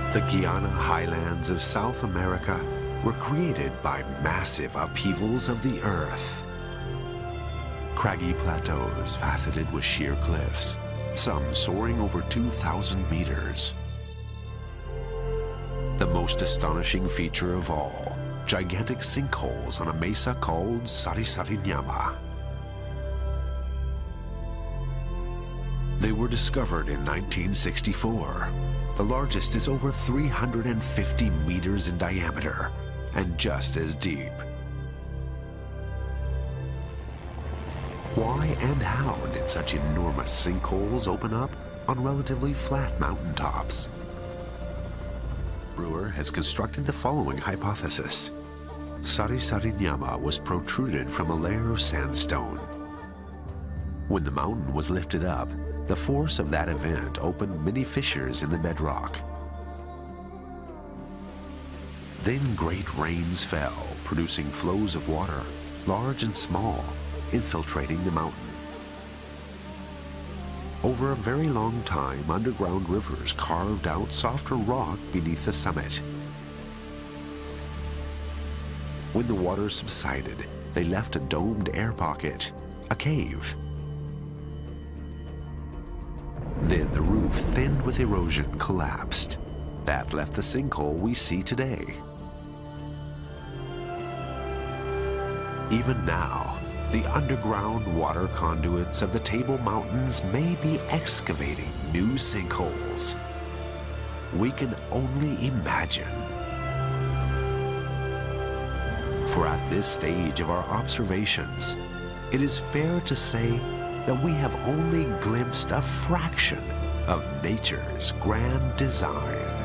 The Guiana highlands of South America were created by massive upheavals of the earth. Craggy plateaus faceted with sheer cliffs, some soaring over 2,000 meters. The most astonishing feature of all, gigantic sinkholes on a mesa called Sarisariñama. They were discovered in 1964. The largest is over 350 meters in diameter and just as deep. Why and how did such enormous sinkholes open up on relatively flat mountaintops? Brewer has constructed the following hypothesis. Sarisariñama was protruded from a layer of sandstone. When the mountain was lifted up, the force of that event opened many fissures in the bedrock. Then great rains fell, producing flows of water, large and small, infiltrating the mountain. Over a very long time, underground rivers carved out softer rock beneath the summit. When the water subsided, they left a domed air pocket, a cave. Then the roof, thinned with erosion, collapsed. That left the sinkhole we see today. Even now, the underground water conduits of the Table Mountains may be excavating new sinkholes. We can only imagine. For at this stage of our observations, it is fair to say that we have only glimpsed a fraction of nature's grand design.